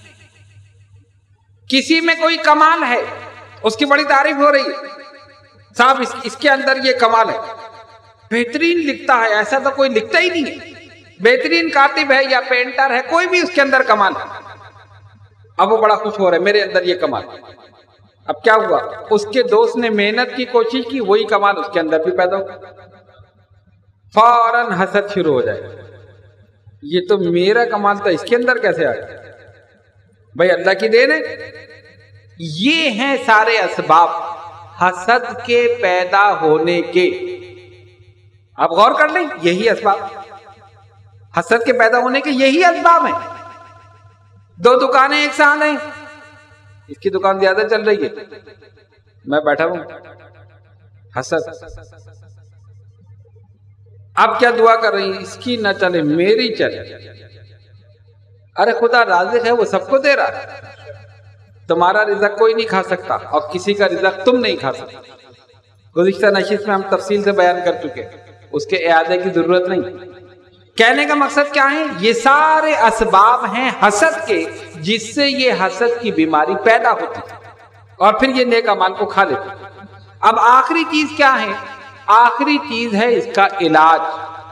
کسی میں کوئی کمال ہے، اس کی بڑی تعریف ہو رہی ہے، صاحب اس کے اندر یہ کمال ہے، بہترین لکھتا ہے، ایسا تو کوئی لکھتا ہی نہیں ہے، بہترین کاتب ہے یا پینٹر ہے، کوئی بھی اس کے اندر کمال ہے. اب وہ بڑا خوش ہو رہا ہے، میرے اندر یہ کمال. اب کیا ہوا؟ اس کے دوست نے محنت کی کوشش کی، وہی کمال اس کے اندر بھی پیدا ہو. فوراً حسد شروع ہو جائے. یہ تو میرا کمال تھا، اس کے اندر کیسے آ گیا؟ بھائی اللہ کی دین ہے. یہ ہیں سارے اسباب حسد کے پیدا ہونے کے. آپ غور کر لیں، یہی اسباب حسد کے پیدا ہونے کے، یہی اسباب ہیں. 2 دکانیں ایک ساتھ ہیں، اس کی دکان زیادہ چل رہی ہے، میں بیٹھا ہوں، حسد. اب کیا دعا کر رہی ہیں؟ اس کی نہ چلے میری چلے. ارے خدا رازق ہے، وہ سب کو دے رہا ہے. تمہارا رزق کوئی نہیں کھا سکتا اور کسی کا رزق تم نہیں کھا سکتا. گزشتہ نشست میں ہم تفصیل سے بیان کر چکے، اس کے اعادے کی ضرورت نہیں. کہنے کا مقصد کیا ہے؟ یہ سارے اسباب ہیں حسد کے، جس سے یہ حسد کی بیماری پیدا ہوتی اور پھر یہ نیک اعمال کو کھا لیتے. اب آخری چیز کیا ہے؟ آخری چیز ہے اس کا علاج.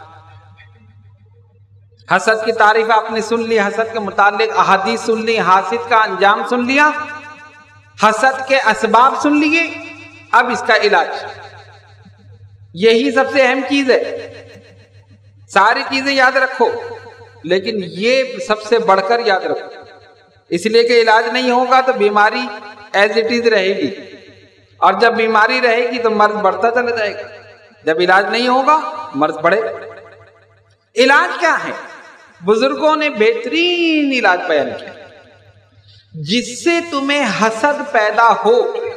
حسد کی تعریف آپ نے سن لی، حسد کے متعلق احادیث سن لی، حاسد کا انجام سن لیا، حسد کے اسباب سن لیے. اب اس کا علاج، یہی سب سے اہم چیز ہے. ساری چیزیں یاد رکھو لیکن یہ سب سے بڑھ کر یاد رکھو، اس لیے کہ علاج نہیں ہوگا تو بیماری ایز اٹ از رہے گی، اور جب بیماری رہے گی تو مرض بڑھتا چلا جائے گا. جب علاج نہیں ہوگا مرض بڑھے. علاج کیا ہے؟ بزرگوں نے بہترین علاج بیان کیا. جس سے تمہیں حسد پیدا ہو،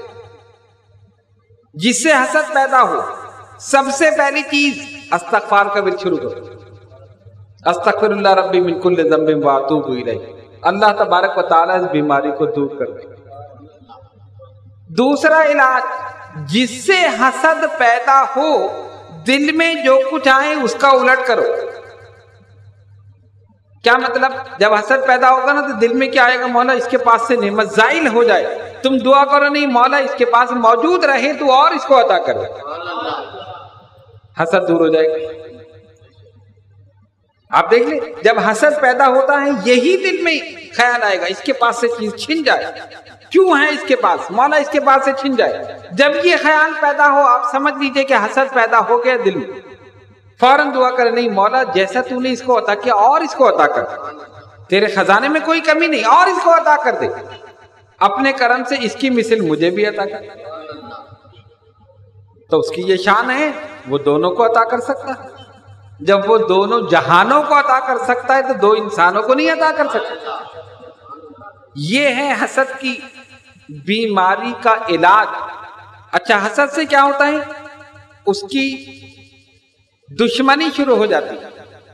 جس سے حسد پیدا ہو، سب سے پہلی چیز استغفار کا ورد شروع کرو. استغفر اللہ ربی من کل ذنب واتوب الیہ. اللہ تبارک و تعالیٰ اس بیماری کو دور کر دے. دوسرا علاج، جس سے حسد پیدا ہو، دل میں جو کچھ آئے اس کا الٹ کرو. کیا مطلب؟ جب حسد پیدا ہوگا نا تو دل میں کیا آئے گا؟ مولا اس کے پاس سے نعمت زائل ہو جائے. تم دعا کرو نہیں مولا اس کے پاس موجود رہے تو اور اس کو عطا کر دے. حسد دور ہو جائے گا. آپ دیکھ لیں جب حسد پیدا ہوتا ہے یہی دل میں خیال آئے گا اس کے پاس سے چیز چھن جائے. کیوں ہے اس کے پاس؟ مولا اس کے پاس سے چھن جائے. جب یہ خیال پیدا ہو آپ سمجھ لیجئے کہ حسد پیدا ہو گیا دل میں. فوراً دعا کرے نہیں مولا جیسا تو نے اس کو عطا کیا اور اس کو عطا کر. تیرے خزانے میں کوئی کمی نہیں، اور اس کو عطا کر دے. اپنے کرم سے اس کی مثل مجھے بھی عطا کر. تو اس کی یہ شان ہے وہ دونوں کو عطا کر سکتا ہے. جب وہ دونوں جہانوں کو عطا کر سکتا ہے تو دو انسانوں کو نہیں عطا کر سکتا. یہ ہے حسد کی بیماری کا علاج. اچھا حسد سے کیا ہوتا ہے؟ اس کی دشمنی شروع ہو جاتی ہے،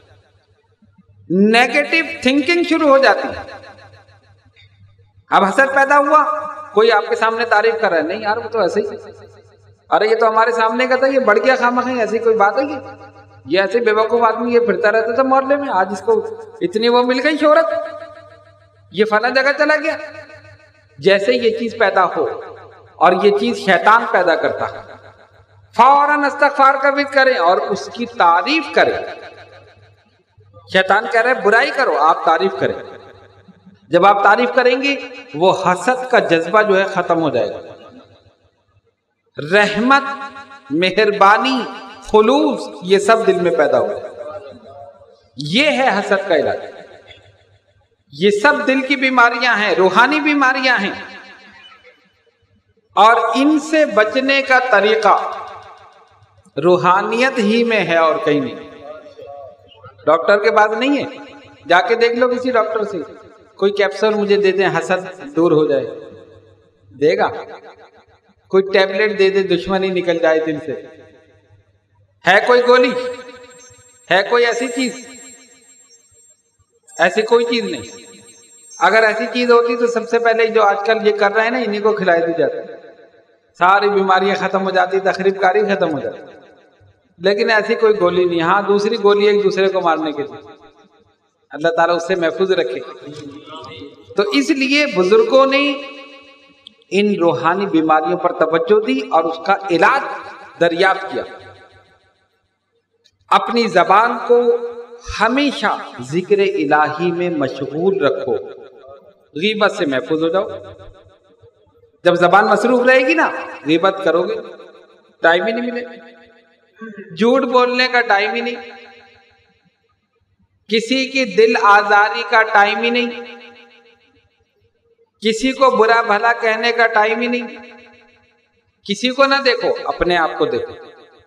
نیگیٹو تھنکنگ شروع ہو جاتی ہے. اب حسد پیدا ہوا، کوئی آپ کے سامنے تعریف کر رہا ہے، نہیں یار وہ تو ایسے ہی، ارے یہ تو ہمارے سامنے کا تھا، یہ بڑھ گیا خامخواہ ہے، ایسی کوئی بات ہے؟ یہ ایسے بے وقوف آدمی یہ پھرتا رہتا تھا محلے میں، آج اس کو اتنی وہ مل گئی شہرت، یہ فلاں جگہ چلا گیا. جیسے یہ چیز پیدا ہو، اور یہ چیز شیطان پیدا کرتا ہے، فوراً استغفار کا ورد کریں اور اس کی تعریف کریں. شیطان کہہ رہا ہے برائی کرو، آپ تعریف کریں. جب آپ تعریف کریں گے وہ حسد کا جذبہ جو ہے ختم ہو جائے گا. رحمت، مہربانی، خلوص یہ سب دل میں پیدا ہو. یہ ہے حسد کا علاج. یہ سب دل کی بیماریاں ہیں، روحانی بیماریاں ہیں، اور ان سے بچنے کا طریقہ روحانیت ہی میں ہے اور کہیں نہیں. ڈاکٹر کے پاس نہیں ہے، جا کے دیکھ لو کسی ڈاکٹر سے، کوئی کیپسول مجھے دے دیں حسد دور ہو جائے، دے گا؟ کوئی ٹیبلٹ دے دے دشمنی نکل جائے دل سے، ہے کوئی گولی؟ ہے کوئی ایسی چیز؟ ایسی کوئی چیز نہیں. اگر ایسی چیز ہوتی تو سب سے پہلے جو آج کل یہ کر رہے ہیں نا انہیں کو کھلائی دی جاتی، ساری بیماریاں ختم ہو جاتی، تخریب کاری ختم ہو جاتی. لیکن ایسی کوئی گولی نہیں. ہاں دوسری گولی ایک دوسرے کو مارنے کے لیے، اللہ تعالیٰ اس سے محفوظ رکھے. تو اس لیے بزرگوں نے ان روحانی بیماریوں پر توجہ دی اور اس کا علاج دریافت کیا. اپنی زبان کو ہمیشہ ذکر الہی میں مشغول رکھو، غیبت سے محفوظ ہو جاؤ. جب زبان مصروف رہے گی نا غیبت کرو گے، ٹائم ہی نہیں ملے. جھوٹ بولنے کا ٹائم ہی نہیں، کسی کی دل آزاری کا ٹائم ہی نہیں، کسی کو برا بھلا کہنے کا ٹائم ہی نہیں. کسی کو نہ دیکھو، اپنے آپ کو دیکھو،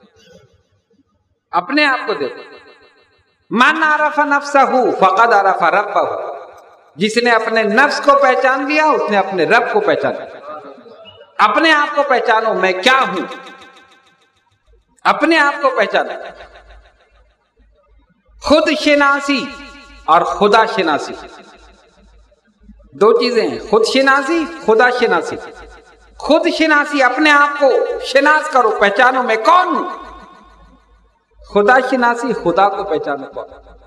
اپنے آپ کو دیکھو. من عرف نفسہ فقد عرف ربہ. جس نے اپنے نفس کو پہچان لیا اس نے اپنے رب کو پہچان لیا. اپنے آپ کو پہچانو، میں کیا ہوں. اپنے آپ کو پہچانا. خود شناسی اور خدا شناسی دو چیزیں ہیں. خود شناسی، خدا شناسی. خود شناسی، اپنے آپ کو شناس کرو، پہچانو میں کون ہوں. خدا شناسی، خدا کو پہچانو کون.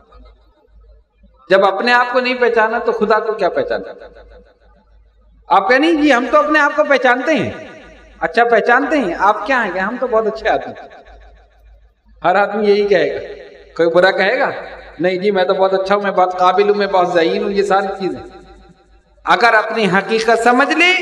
جب اپنے آپ کو نہیں پہچانا تو خدا کو کیا پہچانا؟ آپ کہیں نہیں جی ہم تو اپنے آپ کو پہچانتے ہیں. اچھا پہچانتے ہیں، آپ کیا ہیں؟ ہم تو بہت اچھے آدمی. ہر آدمی یہی کہے گا. کوئی برا کہے گا؟ نہیں جی میں تو بہت اچھا ہوں، میں بہت قابل ہوں، میں بہت ذہین ہوں. یہ ساری چیزیں اگر اپنی حقیقت سمجھ لے،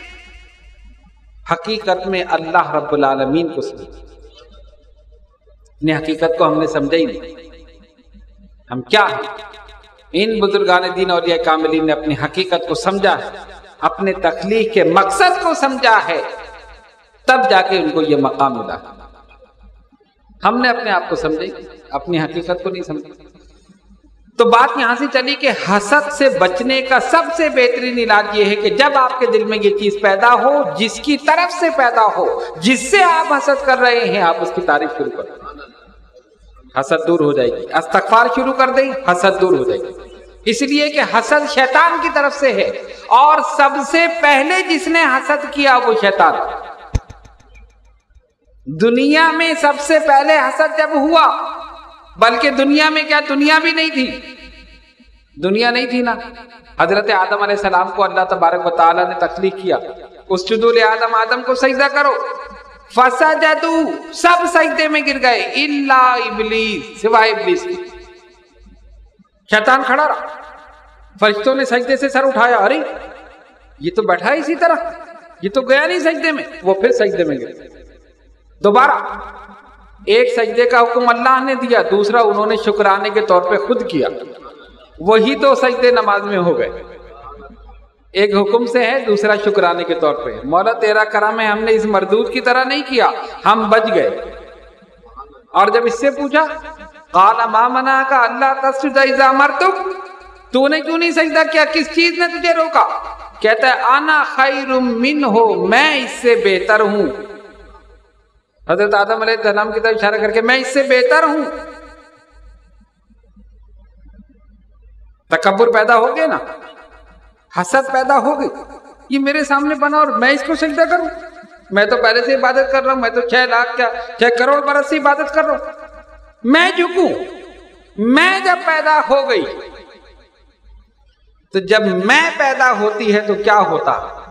حقیقت میں اللہ رب العالمین کو سمجھ. اپنی حقیقت کو ہم نے سمجھا ہی نہیں، ہم کیا ہیں. ان بزرگان دین اولیاء کاملین نے اپنی حقیقت کو سمجھا ہے، اپنے تخلیق کے مقصد کو سمجھا ہے، تب جا کے ان کو یہ مقام ملا. ہم نے اپنے آپ کو سمجھے، اپنی حقیقت کو نہیں سمجھا. تو بات یہاں سے چلی کہ حسد سے بچنے کا سب سے بہترین علاج یہ ہے کہ جب آپ کے دل میں یہ چیز پیدا ہو، جس کی طرف سے پیدا ہو، جس سے آپ حسد کر رہے ہیں، آپ اس کی تعریف شروع کر دیں، حسد دور ہو جائے گی. استغفار شروع کر دیں، حسد دور ہو جائے گی. اس لیے کہ حسد شیطان کی طرف سے ہے، اور سب سے پہلے جس نے حسد کیا وہ شیطان. دنیا میں سب سے پہلے حسد جب ہوا، بلکہ دنیا میں کیا دنیا بھی نہیں تھی، دنیا نہیں تھی نا. حضرت آدم علیہ السلام کو اللہ تبارک و تعالیٰ نے تخلیق کیا. اسجدوا لآدم، آدم کو سجدہ کرو. فسجدوا، سب سجدے میں گر گئے، الا ابلیس، سوائے ابلیس کی. شیطان کھڑا رہا. فرشتوں نے سجدے سے سر اٹھایا، ارے یہ تو بیٹھا ہے اسی طرح، یہ تو گیا نہیں سجدے میں. وہ پھر سجدے میں گئے. دوبارہ ایک سجدے کا حکم اللہ نے دیا، دوسرا انہوں نے شکرانے کے طور پہ خود کیا. وہی دو سجدے نماز میں ہو گئے. ایک حکم سے ہے، دوسرا شکرانے کے طور پہ. مولا تیرا کرم ہے، ہم نے اس مردود کی طرح نہیں کیا، ہم بچ گئے. اور جب اس سے پوچھا، قال ما منعک الا تسجد اذا امرتک، تو نے کیوں نہیں سجدہ کیا، کس چیز نے تجھے روکا؟ کہتا ہے انا خیر منہ، میں اس سے بہتر ہوں. حضرت آدم علیہ السلام کی طرف اشارہ کر کے میں اس سے بہتر ہوں. تکبر پیدا ہو گیا نا، حسد پیدا ہو گئی. یہ میرے سامنے بنا اور میں اس کو سجدہ کروں؟ میں تو پہلے سے عبادت کر رہا ہوں، میں تو 6 لاکھ کیا 6 کروڑ برس سے عبادت کر رہا ہوں. میں جھکوں؟ میں جب پیدا ہو گئی، تو جب میں پیدا ہوتی ہے تو کیا ہوتا؟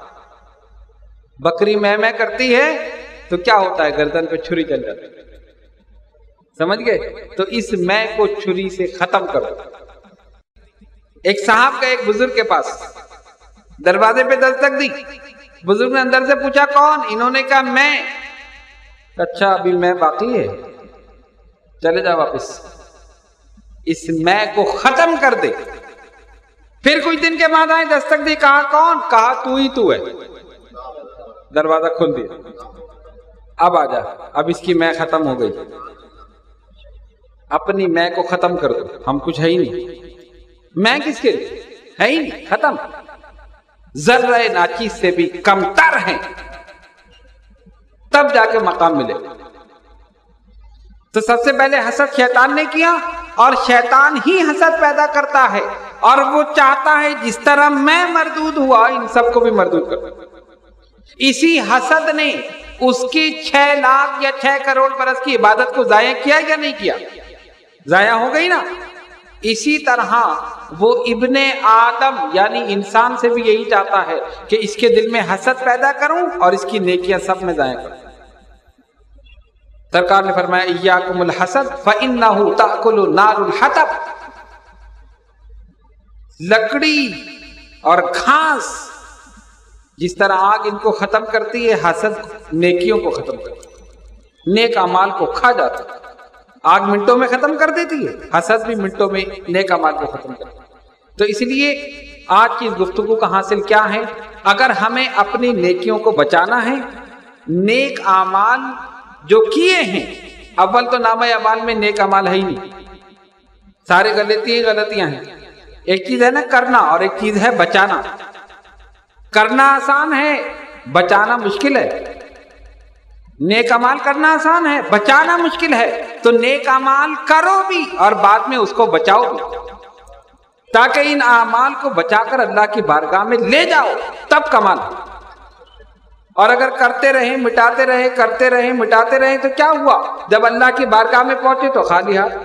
بکری میں کرتی ہے تو کیا ہوتا ہے؟ گردن پہ چھری چل جاتی. سمجھ گئے؟ تو اس میں کو چھری سے ختم کرو. ایک صاحب کا ایک بزرگ کے پاس دروازے پہ دستک دی. بزرگ نے اندر سے پوچھا کون؟ انہوں نے کہا میں. اچھا ابھی میں باقی ہے، چلے جا واپس. اس میں کو ختم کر دے. پھر کچھ دن کے بعد آئے، دستک دی، کہا کون؟ کہا تو ہی تو ہے. دروازہ کھول دیا. اب آ جا، اب اس کی میں ختم ہو گئی. اپنی میں کو ختم کر دو. ہم کچھ ہے ہی نہیں. میں کس کے لیے ہے ہی نہیں، ختم. ذرہ ناچیز سے بھی کم تر ہیں، تب جا کے مقام ملے. تو سب سے پہلے حسد شیطان نے کیا، اور شیطان ہی حسد پیدا کرتا ہے، اور وہ چاہتا ہے جس طرح میں مردود ہوا ان سب کو بھی مردود کر. اسی حسد نے اس کی 6 لاکھ یا 6 کروڑ برس کی عبادت کو ضائع کیا یا نہیں کیا؟ ضائع ہو گئی نا. اسی طرح وہ ابن آدم یعنی انسان سے بھی یہی چاہتا ہے کہ اس کے دل میں حسد پیدا کروں اور اس کی نیکیاں سب میں ضائع کروں. سرکار نے فرمایا ایاکم الحسد فإنہ تأکل نار الحطب. لکڑی اور گھاس جس طرح آگ ان کو ختم کرتی ہے، حسد نیکیوں کو ختم کرتی ہے، نیک اعمال کو کھا جاتا ہے. آگ منٹوں میں ختم کر دیتی ہے، حسد بھی منٹوں میں نیک اعمال کو ختم کرتی ہے. تو اس لیے آج کی گفتگو کا حاصل کیا ہے؟ اگر ہمیں اپنی نیکیوں کو بچانا ہے، نیک اعمال جو کیے ہیں، اول تو نامہ اعمال میں نیک اعمال ہے ہی نہیں، سارے غلطیاں ہیں. ایک چیز ہے نا کرنا، اور ایک چیز ہے بچانا. کرنا آسان ہے، بچانا مشکل ہے. نیک امال کرنا آسان ہے، بچانا مشکل ہے، تو نیک امال کرو بھی اور بعد میں اس کو بچاؤ بھی، تاکہ ان اعمال کو بچا کر اللہ کی بارگاہ میں لے جاؤ، تب کمال۔ اور اگر کرتے رہیں مٹاتے رہے، کرتے رہیں مٹاتے رہیں، تو کیا ہوا؟ جب اللہ کی بارگاہ میں پہنچے تو خالی ہاتھ۔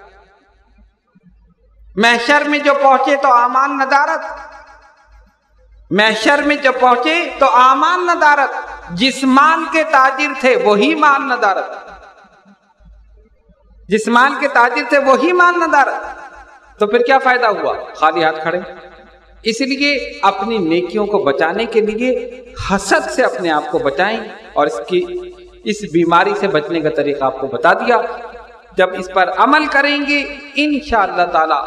محشر میں جو پہنچے تو اعمال ندارت، محشر میں جب پہنچے تو اعمال ندارت، جس مال کے تاجر تھے وہی مال ندارت، جس مال کے تاجر تھے وہی مال ندارت، تو پھر کیا فائدہ ہوا؟ خالی ہاتھ کھڑے۔ اس لیے اپنی نیکیوں کو بچانے کے لیے حسد سے اپنے آپ کو بچائیں، اور اس بیماری سے بچنے کا طریقہ آپ کو بتا دیا۔ جب اس پر عمل کریں گے انشاءاللہ تعالی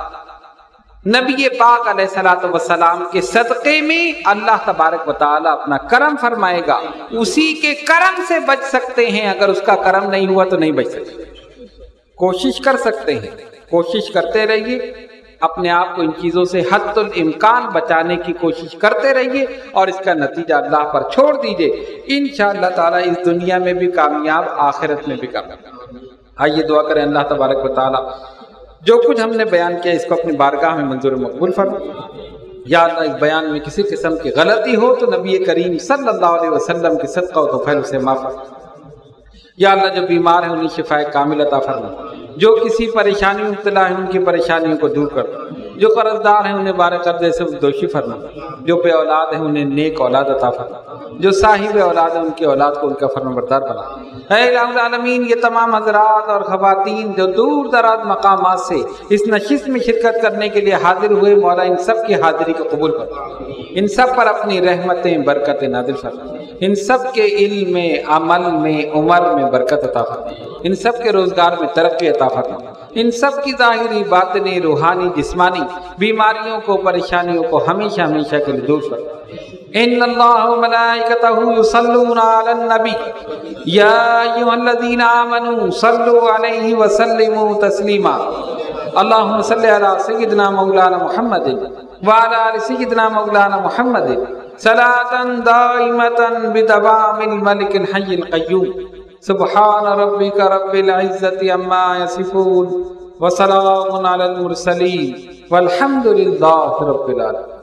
نبی پاک علیہ الصلوۃ والسلام کے صدقے میں اللہ تبارک و تعالی اپنا کرم فرمائے گا، اسی کے کرم سے بچ سکتے ہیں، اگر اس کا کرم نہیں ہوا تو نہیں بچ سکتے۔ کوشش کر سکتے ہیں، کوشش کرتے رہیے، اپنے آپ کو ان چیزوں سے حد الامکان بچانے کی کوشش کرتے رہیے، اور اس کا نتیجہ اللہ پر چھوڑ دیجئے، انشاءاللہ تعالی اس دنیا میں بھی کامیاب، آخرت میں بھی کامیاب۔ آئیے دعا کریں اللہ تبارک و تعالی جو کچھ ہم نے بیان کیا اس کو اپنی بارگاہ میں منظور مقبول فرما۔ یا اللہ اس بیان میں کسی قسم کی غلطی ہو تو نبی کریم صلی اللہ علیہ وسلم کے صدقہ و توفیل سے معاف فرما۔ یا اللہ جو بیمار ہیں انہیں شفاء کامل عطا فرما، جو کسی پریشانی میں مبتلا ہیں ان کی پریشانیوں کو دور کر، جو قرض دار ہیں انہیں بارے قرضے سے دوشی فرما، جو بے اولاد ہیں انہیں نیک اولاد عطا فرما، جو صاحب اولاد ہیں ان کی اولاد کو ان کا فرمانبردار بنا۔ اے الہ العالمین یہ تمام حضرات اور خواتین جو دور دراز مقامات سے اس نشست میں شرکت کرنے کے لیے حاضر ہوئے، مولا ان سب کی حاضری کو قبول فرما، ان سب پر اپنی رحمتیں برکتیں نازل فرما، ان سب کے علم میں، عمل میں، عمر میں برکت عطا فرما، ان سب کے روزگار میں ترقی عطا فرما، ان سب کی ظاہری باطنی روحانی جسمانی بیماریوں کو پریشانیوں کو ہمیشہ ہمیشہ کے لیے دور فرما۔ ان اللہ وملائکتہ یصلون علی النبی یا ایھا الذین آمنوا صلوا علیہ وسلموا تسلیما اللہم صلی علی سیدنا مولانا محمد وعلی آل سیدنا مولانا محمد صلاۃ دائمۃ بدوام الملک الحی القیوم سبحان ربک رب العزۃ عما یصفون وسلام علی المرسلین والحمد للہ رب العالمین۔